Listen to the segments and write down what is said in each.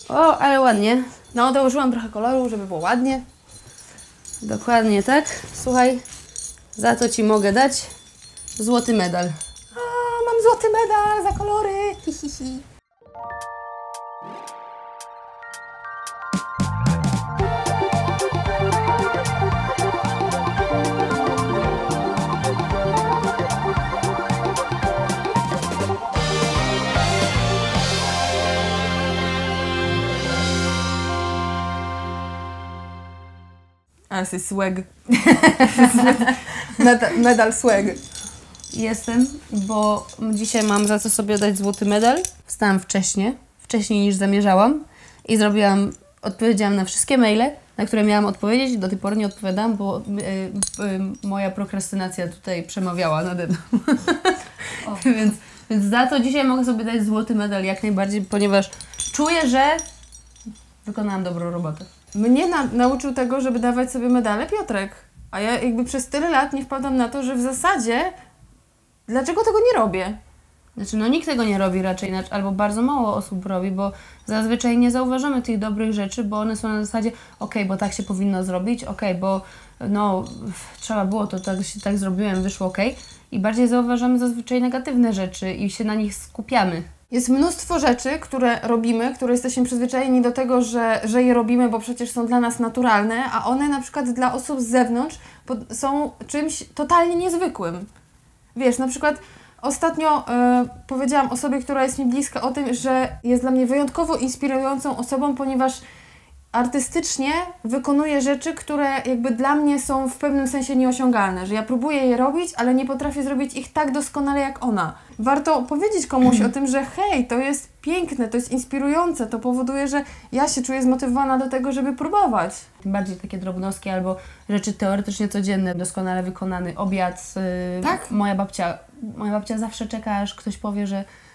O, ale ładnie. No, dołożyłam trochę koloru, żeby było ładnie. Dokładnie tak. Słuchaj, za to Ci mogę dać złoty medal. A, mam złoty medal za kolory. Hi, hi, hi. A, jesteś swag. Medal swag. Jestem, bo dzisiaj mam za co sobie dać złoty medal. Wstałam wcześniej niż zamierzałam i odpowiedziałam na wszystkie maile, na które miałam odpowiedzieć. Do tej pory nie odpowiadałam, bo moja prokrastynacja tutaj przemawiała nade mną. Więc za to dzisiaj mogę sobie dać złoty medal jak najbardziej, ponieważ czuję, że wykonałam dobrą robotę. Mnie nauczył tego, żeby dawać sobie medale Piotrek. A ja jakby przez tyle lat nie wpadłam na to, że w zasadzie dlaczego tego nie robię? Znaczy, no nikt tego nie robi raczej, albo bardzo mało osób robi, bo zazwyczaj nie zauważamy tych dobrych rzeczy, bo one są na zasadzie okej, bo tak się powinno zrobić, bo no trzeba było to, tak zrobiłem, wyszło okej. I bardziej zauważamy zazwyczaj negatywne rzeczy i się na nich skupiamy. Jest mnóstwo rzeczy, które robimy, które jesteśmy przyzwyczajeni do tego, że je robimy, bo przecież są dla nas naturalne, a one na przykład dla osób z zewnątrz są czymś totalnie niezwykłym. Wiesz, na przykład ostatnio powiedziałam osobie, która jest mi bliska, o tym, że jest dla mnie wyjątkowo inspirującą osobą, ponieważ artystycznie wykonuje rzeczy, które jakby dla mnie są w pewnym sensie nieosiągalne, że ja próbuję je robić, ale nie potrafię zrobić ich tak doskonale jak ona. Warto powiedzieć komuś o tym, że hej, to jest piękne, to jest inspirujące, to powoduje, że ja się czuję zmotywowana do tego, żeby próbować. Tym bardziej takie drobnostki albo rzeczy teoretycznie codzienne, doskonale wykonany obiad. Tak? Moja babcia zawsze czeka, aż ktoś powie,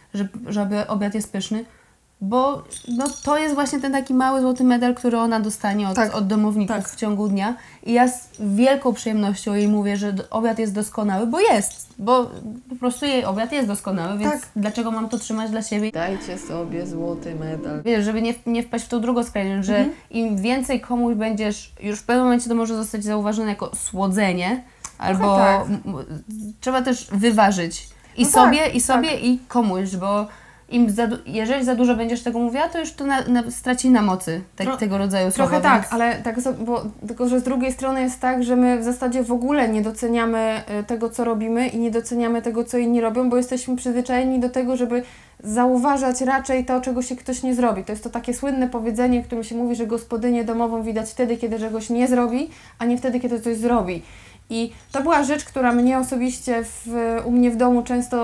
że obiad jest pyszny. Bo no, to jest właśnie ten taki mały złoty medal, który ona dostanie od domowników w ciągu dnia. I ja z wielką przyjemnością jej mówię, że obiad jest doskonały, bo po prostu jej obiad jest doskonały, więc dlaczego mam to trzymać dla siebie? Dajcie sobie złoty medal. Wiesz, żeby nie wpaść w tą drugą skrajność, że im więcej komuś będziesz, już w pewnym momencie to może zostać zauważone jako słodzenie, albo trzeba też wyważyć i sobie i komuś, bo jeżeli za dużo będziesz tego mówiła, to już to straci na mocy tego rodzaju słowa. Trochę tak, ale tylko że z drugiej strony jest tak, że my w zasadzie w ogóle nie doceniamy tego, co robimy i nie doceniamy tego, co inni robią, bo jesteśmy przyzwyczajeni do tego, żeby zauważać raczej to, czego się ktoś nie zrobi. To jest to takie słynne powiedzenie, w którym się mówi, że gospodynię domową widać wtedy, kiedy czegoś nie zrobi, a nie wtedy, kiedy coś zrobi. I to była rzecz, która mnie osobiście u mnie w domu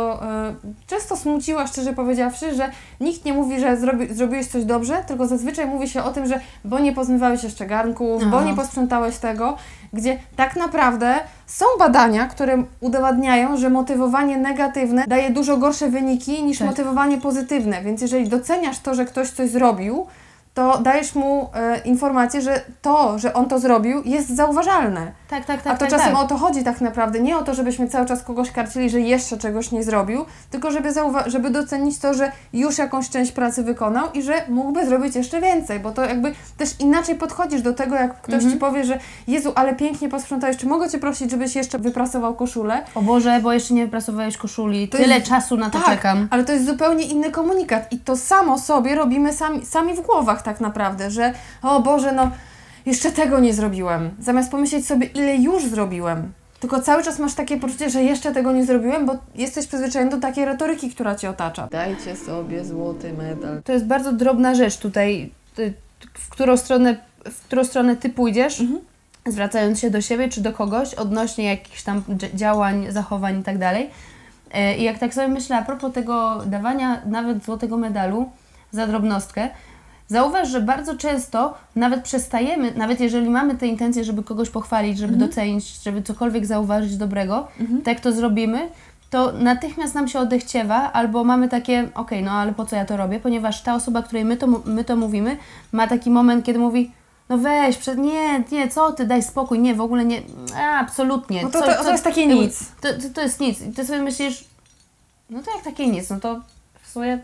często smuciła, szczerze powiedziawszy, że nikt nie mówi, że zrobiłeś coś dobrze, tylko zazwyczaj mówi się o tym, że bo nie pozmywałeś jeszcze garnków, bo nie posprzątałeś tego, gdzie tak naprawdę są badania, które udowadniają, że motywowanie negatywne daje dużo gorsze wyniki niż motywowanie pozytywne, więc jeżeli doceniasz to, że ktoś coś zrobił, to dajesz mu informację, że to, że on to zrobił, jest zauważalne. A to czasem o to chodzi tak naprawdę. Nie o to, żebyśmy cały czas kogoś karcili, że jeszcze czegoś nie zrobił, tylko żeby docenić to, że już jakąś część pracy wykonał i że mógłby zrobić jeszcze więcej, bo to jakby też inaczej podchodzisz do tego, jak ktoś Ci powie, że Jezu, ale pięknie posprzątałeś, czy mogę Cię prosić, żebyś jeszcze wyprasował koszulę? O Boże, bo jeszcze nie wyprasowałeś koszuli. Tyle czasu na to czekam. Ale to jest zupełnie inny komunikat i to samo sobie robimy sami w głowach tak naprawdę, że o Boże, no jeszcze tego nie zrobiłem. Zamiast pomyśleć sobie, ile już zrobiłem. Tylko cały czas masz takie poczucie, że jeszcze tego nie zrobiłem, bo jesteś przyzwyczajony do takiej retoryki, która Cię otacza. Dajcie sobie złoty medal. To jest bardzo drobna rzecz tutaj, w którą stronę Ty pójdziesz, zwracając się do siebie czy do kogoś odnośnie jakichś tam działań, zachowań i tak dalej. I jak tak sobie myślę a propos tego dawania nawet złotego medalu za drobnostkę, zauważ, że bardzo często nawet przestajemy, nawet jeżeli mamy tę intencję, żeby kogoś pochwalić, żeby docenić, żeby cokolwiek zauważyć dobrego, tak jak to zrobimy, to natychmiast nam się odechciewa, albo mamy takie, okej, no ale po co ja to robię, ponieważ ta osoba, której my to mówimy, ma taki moment, kiedy mówi, no weź, nie, co ty, daj spokój, nie, w ogóle nie, absolutnie. No to jest takie nic. To jest nic. I ty sobie myślisz, no to jak takie nic, no to w sumie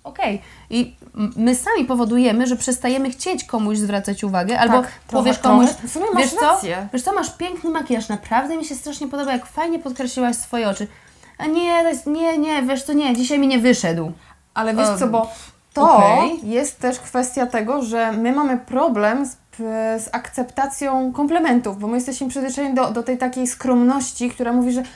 okej. I my sami powodujemy, że przestajemy chcieć komuś zwracać uwagę, albo powiesz komuś, w sumie masz rację. Wiesz co, masz piękny makijaż, naprawdę mi się strasznie podoba, jak fajnie podkreśliłaś swoje oczy. A nie, wiesz co, nie, dzisiaj mi nie wyszedł. Ale wiesz co, bo to jest też kwestia tego, że my mamy problem z akceptacją komplementów, bo my jesteśmy przyzwyczajeni do tej takiej skromności, która mówi, że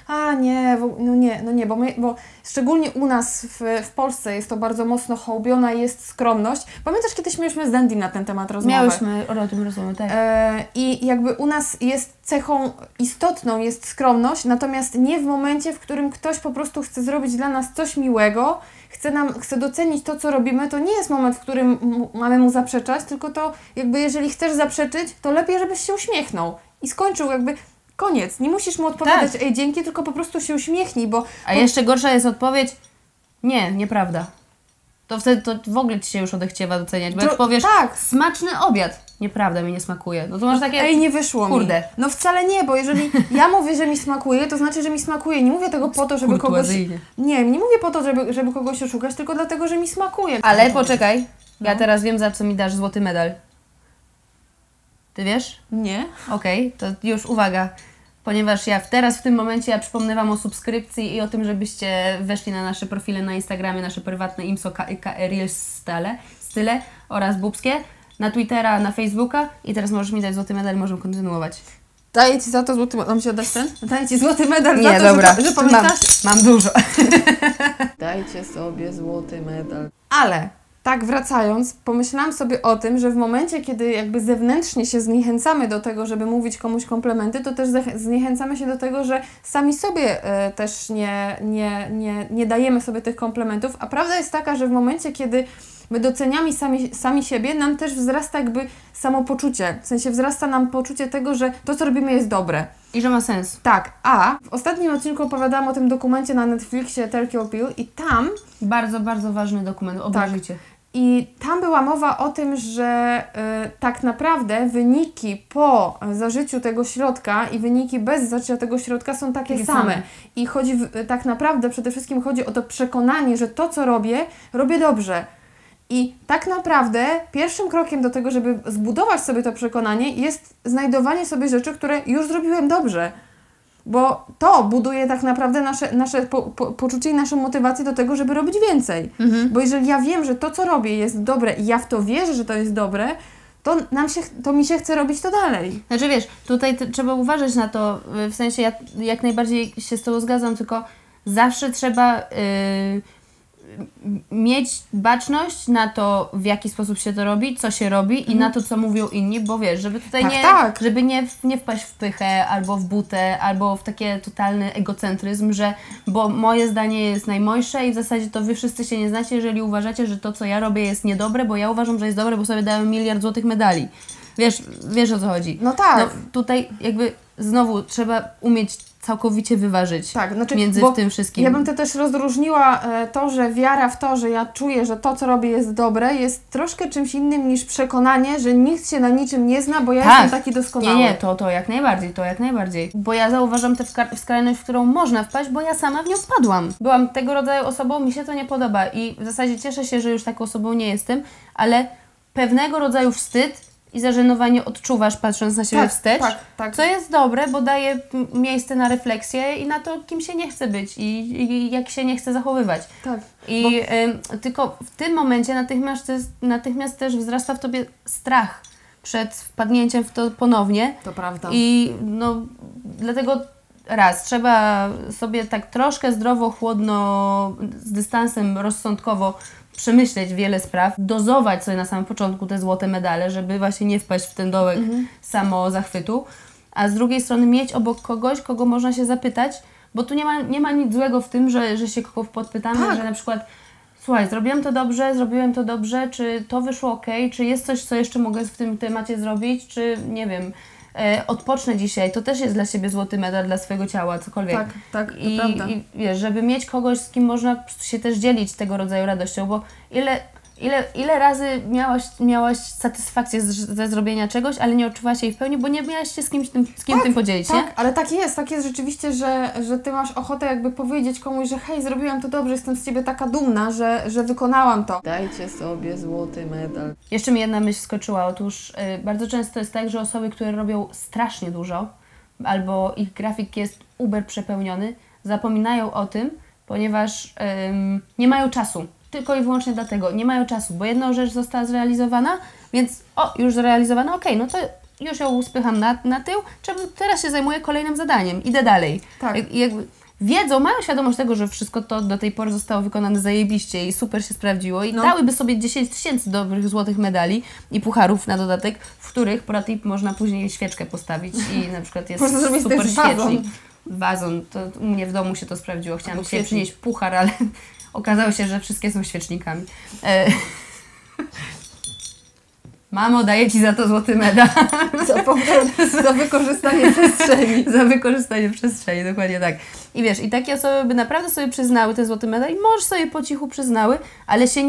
bo szczególnie u nas w Polsce jest to bardzo mocno hołbiona jest skromność. Pamiętasz, kiedyś mieliśmy z Dandy na ten temat rozmowę? Miałyśmy o tym rozmowę, tak. I jakby u nas jest cechą istotną jest skromność, natomiast nie w momencie, w którym ktoś po prostu chce zrobić dla nas coś miłego, chce docenić to, co robimy, to nie jest moment, w którym mamy mu zaprzeczać, tylko to jakby jeżeli chcesz zaprzeczyć, to lepiej, żebyś się uśmiechnął i skończył jakby koniec. Nie musisz mu odpowiadać, ej, dzięki, tylko po prostu się uśmiechnij, bo... A jeszcze gorsza jest odpowiedź, nie, nieprawda. To wtedy to w ogóle Ci się już odechciewa doceniać, bo jak powiesz, smaczny obiad, nieprawda, mi nie smakuje. No to masz takie, ej, nie wyszło kurde. Mi. No wcale nie, bo jeżeli ja mówię, że mi smakuje, to znaczy, że mi smakuje. Nie mówię tego po to, żeby kogoś... Nie mówię po to, żeby kogoś oszukać, tylko dlatego, że mi smakuje. Ale poczekaj, ja teraz wiem, za co mi dasz złoty medal. Ty wiesz? Nie. Okej, to już uwaga. Ponieważ teraz w tym momencie przypomnę Wam o subskrypcji i o tym, żebyście weszli na nasze profile na Instagramie, nasze prywatne IMSO Reels style oraz Bubskie, na Twittera, na Facebooka i teraz możesz mi dać złoty medal i możemy kontynuować. Daję Ci za to złoty medal. Mam Ci oddać ten? Daję Ci złoty medal nie, za to, dobra. że pamiętasz? Mam dużo. Dajcie sobie złoty medal. Ale... Tak, wracając, pomyślałam sobie o tym, że w momencie, kiedy jakby zewnętrznie się zniechęcamy do tego, żeby mówić komuś komplementy, to też zniechęcamy się do tego, że sami sobie też nie dajemy sobie tych komplementów, a prawda jest taka, że w momencie, kiedy my doceniamy sami siebie, nam też wzrasta jakby samopoczucie, w sensie wzrasta nam poczucie tego, że to, co robimy, jest dobre. I że ma sens. Tak, a w ostatnim odcinku opowiadałam o tym dokumencie na Netflixie Turkey Peel i tam... Bardzo, bardzo ważny dokument, obejrzyjcie. Tak. I tam była mowa o tym, że tak naprawdę wyniki po zażyciu tego środka i wyniki bez zażycia tego środka są takie same. I tak naprawdę przede wszystkim chodzi o to przekonanie, że to, co robię dobrze. I tak naprawdę pierwszym krokiem do tego, żeby zbudować sobie to przekonanie, jest znajdowanie sobie rzeczy, które już zrobiłem dobrze. Bo to buduje tak naprawdę nasze poczucie i naszą motywację do tego, żeby robić więcej. Bo jeżeli ja wiem, że to, co robię, jest dobre i ja w to wierzę, że to jest dobre, to mi się chce robić to dalej. Znaczy wiesz, tutaj trzeba uważać na to, w sensie ja jak najbardziej się z Tobą zgadzam, tylko zawsze trzeba mieć baczność na to, w jaki sposób się to robi, co się robi i na to, co mówią inni, bo wiesz, żeby tutaj żeby nie wpaść w pychę, albo w butę, albo w taki totalny egocentryzm, że bo moje zdanie jest najmojsze i w zasadzie to wy wszyscy się nie znacie, jeżeli uważacie, że to, co ja robię, jest niedobre, bo ja uważam, że jest dobre, bo sobie dałem 1 miliard złotych medali. Wiesz o co chodzi. No tak. No, tutaj jakby znowu trzeba umieć całkowicie wyważyć między tym wszystkim. Ja bym to też rozróżniła to, że wiara w to, że ja czuję, że to, co robię, jest dobre, jest troszkę czymś innym niż przekonanie, że nikt się na niczym nie zna, bo ja jestem taki doskonały. Nie, to jak najbardziej. Bo ja zauważam tę skrajność, w którą można wpaść, bo ja sama w nią wpadłam. Byłam tego rodzaju osobą, mi się to nie podoba i w zasadzie cieszę się, że już taką osobą nie jestem, ale pewnego rodzaju wstyd i zażenowanie odczuwasz, patrząc na siebie wstecz, co jest dobre, bo daje miejsce na refleksję i na to, kim się nie chce być i jak się nie chce zachowywać. Tak. I tylko w tym momencie natychmiast też wzrasta w Tobie strach przed wpadnięciem w to ponownie. To prawda. I dlatego trzeba sobie tak troszkę zdrowo, chłodno, z dystansem, rozsądkowo przemyśleć wiele spraw, dozować sobie na samym początku te złote medale, żeby właśnie nie wpaść w ten dołek samozachwytu, a z drugiej strony mieć obok kogoś, kogo można się zapytać, bo tu nie ma nic złego w tym, że się kogoś podpytamy, że na przykład słuchaj, zrobiłem to dobrze, czy to wyszło ok, czy jest coś, co jeszcze mogę w tym temacie zrobić, czy nie wiem, odpocznę dzisiaj, to też jest dla siebie złoty medal dla swojego ciała, cokolwiek. Tak, to prawda. I wiesz, żeby mieć kogoś, z kim można się też dzielić tego rodzaju radością, bo Ile razy miałaś satysfakcję ze zrobienia czegoś, ale nie odczuwałaś jej w pełni, bo nie miałaś się z kim tym podzielić, tak, nie? Ale tak jest rzeczywiście, że Ty masz ochotę jakby powiedzieć komuś, że hej, zrobiłam to dobrze, jestem z Ciebie taka dumna, że wykonałam to. Dajcie sobie złoty medal. Jeszcze mi jedna myśl skoczyła. Otóż bardzo często jest tak, że osoby, które robią strasznie dużo, albo ich grafik jest uber przepełniony, zapominają o tym, ponieważ nie mają czasu. Tylko i wyłącznie dlatego. Nie mają czasu, bo jedna rzecz została zrealizowana, więc już zrealizowana, okej, no to już ją spycham na tył, teraz się zajmuję kolejnym zadaniem, idę dalej. Tak. Jakby mają świadomość tego, że wszystko to do tej pory zostało wykonane zajebiście i super się sprawdziło i dałyby sobie 10 000 dobrych złotych medali i pucharów na dodatek, w których protip można później świeczkę postawić i na przykład jest super świecznik. Wazon. To u mnie w domu się to sprawdziło. Chciałam dzisiaj przynieść puchar, ale okazało się, że wszystkie są świecznikami. Mamo, daję Ci za to złoty medal. Za wykorzystanie przestrzeni. Za wykorzystanie przestrzeni, dokładnie tak. I wiesz, i takie osoby by naprawdę sobie przyznały ten złoty medal i może sobie po cichu przyznały, ale się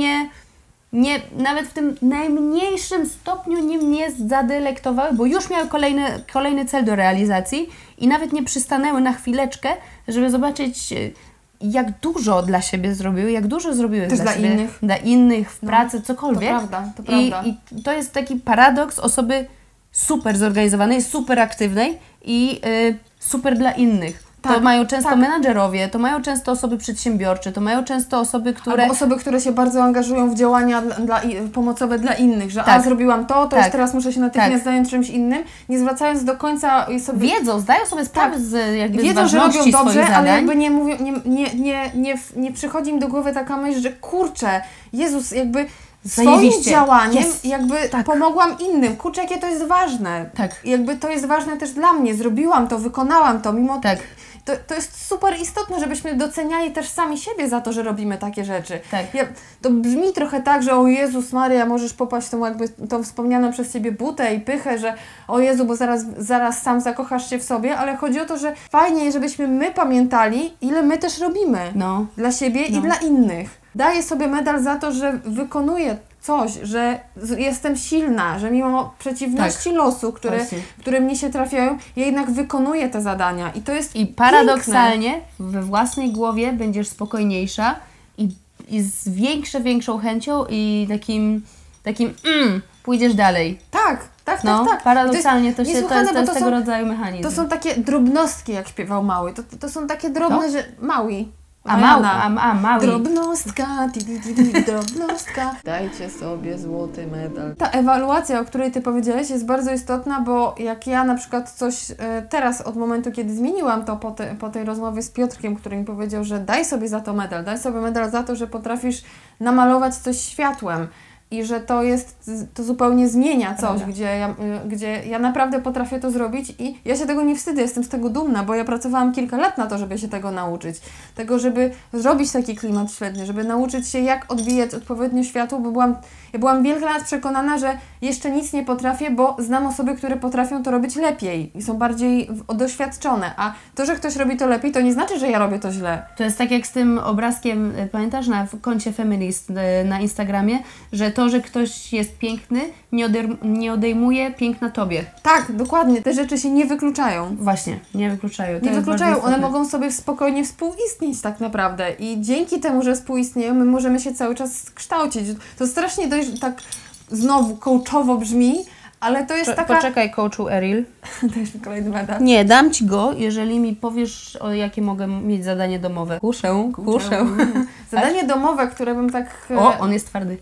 nawet w tym najmniejszym stopniu nim nie zadelektowały, bo już miały kolejny cel do realizacji i nawet nie przystanęły na chwileczkę, żeby zobaczyć, jak dużo dla siebie zrobiły, jak dużo zrobiły też dla siebie, dla innych w pracy, cokolwiek. To prawda. I to jest taki paradoks osoby super zorganizowanej, super aktywnej i super dla innych. To mają często menadżerowie, to mają często osoby przedsiębiorcze, to mają często osoby, które się bardzo angażują w działania pomocowe dla innych, że zrobiłam to już teraz muszę się natychmiast zająć czymś innym, nie zwracając do końca sobie... Zdają sobie sprawę wiedzą, że robią dobrze, ale jakby nie mówią, nie przychodzi im do głowy taka myśl, że kurczę, Jezus, jakby swoim działaniem pomogłam innym. Kurczę, jakie to jest ważne. Jakby to jest ważne też dla mnie. Zrobiłam to, wykonałam to, mimo... To jest super istotne, żebyśmy doceniali też sami siebie za to, że robimy takie rzeczy. To brzmi trochę tak, że o Jezus Maria, możesz popaść w tą wspomnianą przez Ciebie butę i pychę, że o Jezu, bo zaraz sam zakochasz się w sobie, ale chodzi o to, że fajnie, żebyśmy my pamiętali, ile my też robimy dla siebie i dla innych. Daję sobie medal za to, że wykonuję coś, że jestem silna, że mimo przeciwności losu, które mnie się trafiają, ja jednak wykonuję te zadania i to jest paradoksalnie we własnej głowie będziesz spokojniejsza i z większą chęcią i takim pójdziesz dalej. Tak. Paradoksalnie to jest tego rodzaju mechanizm. To są takie drobnostki, jak śpiewał Maui. To są takie drobne, że Maui. Maui. Drobnostka, drobnostka. Dajcie sobie złoty medal. Ta ewaluacja, o której Ty powiedziałeś, jest bardzo istotna, bo jak ja na przykład coś teraz od momentu, kiedy zmieniłam to po tej rozmowie z Piotrkiem, który mi powiedział, że daj sobie za to medal, daj sobie medal za to, że potrafisz namalować coś światłem. I że to zupełnie zmienia coś, gdzie ja naprawdę potrafię to zrobić i ja się tego nie wstydzę, jestem z tego dumna, bo ja pracowałam kilka lat na to, żeby się tego nauczyć. Tego, żeby zrobić taki klimat świetny, żeby nauczyć się, jak odbijać odpowiednio światło, bo ja byłam wiele lat przekonana, że jeszcze nic nie potrafię, bo znam osoby, które potrafią to robić lepiej i są bardziej doświadczone, a to, że ktoś robi to lepiej, to nie znaczy, że ja robię to źle. To jest tak jak z tym obrazkiem, pamiętasz, na koncie Feminist na Instagramie, że to, że ktoś jest piękny, nie odejmuje piękna Tobie. Tak, dokładnie. Te rzeczy się nie wykluczają. Właśnie, nie wykluczają. Nie wykluczają, one mogą sobie spokojnie współistnieć tak naprawdę i dzięki temu, że współistnieją, my możemy się cały czas kształcić. To strasznie tak znowu coachowo brzmi, ale to jest taka... Poczekaj, coachu Eril. Dajesz mi kolejny medal. Nie, dam Ci go, jeżeli mi powiesz, jakie mogę mieć zadanie domowe. Kuszę. Zadanie domowe, które bym tak... O, on jest twardy.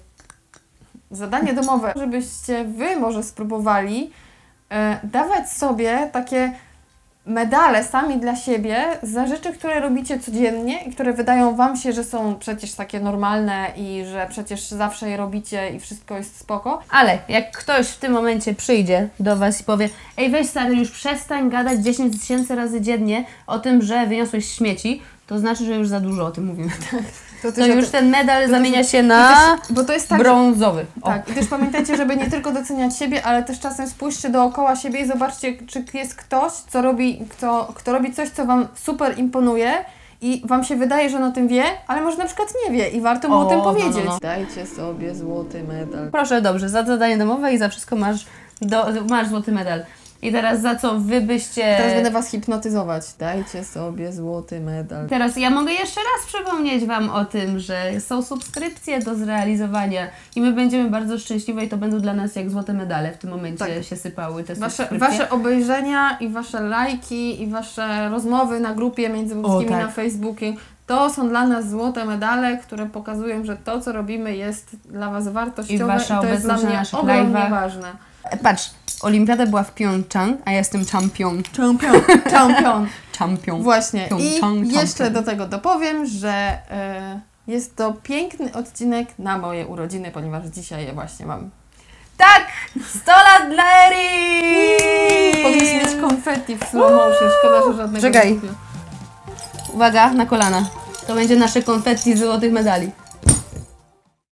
Zadanie domowe, żebyście Wy może spróbowali dawać sobie takie medale sami dla siebie za rzeczy, które robicie codziennie i które wydają Wam się, że są przecież takie normalne i że przecież zawsze je robicie i wszystko jest spoko. Ale jak ktoś w tym momencie przyjdzie do Was i powie: ej, weź stary, już przestań gadać 10 000 razy dziennie o tym, że wyniosłeś śmieci, to znaczy, że już za dużo o tym mówimy. To już ten medal zamienia się na bo to jest tak, brązowy. Tak, i też pamiętajcie, żeby nie tylko doceniać siebie, ale też czasem spójrzcie dookoła siebie i zobaczcie, czy jest ktoś, kto robi coś, co Wam super imponuje i Wam się wydaje, że on o tym wie, ale może na przykład nie wie i warto mu o tym powiedzieć. No. Dajcie sobie złoty medal. Proszę, dobrze, za zadanie domowe i za wszystko masz złoty medal. I teraz za co wy byście... Teraz będę Was hipnotyzować. Dajcie sobie złoty medal. Teraz ja mogę jeszcze raz przypomnieć Wam o tym, że są subskrypcje do zrealizowania i my będziemy bardzo szczęśliwe i to będą dla nas jak złote medale w tym momencie się sypały te subskrypcje. Wasze obejrzenia i Wasze lajki i Wasze rozmowy na grupie międzyludzkimi na Facebooku to są dla nas złote medale, które pokazują, że to, co robimy, jest dla Was wartościowe i to jest dla mnie ogromnie ważne. Patrz, olimpiada była w Pjongczang, a ja jestem champion. Champion. Właśnie. I jeszcze do tego dopowiem, że jest to piękny odcinek na moje urodziny, ponieważ dzisiaj je właśnie mam. Tak! 100 lat dla Eri! Powinniśmy mieć konfetti w slow motion, szkoda, że żadnego Czekaj. nie kupię. Uwaga, na kolana. To będzie nasze konfetti z złotych medali.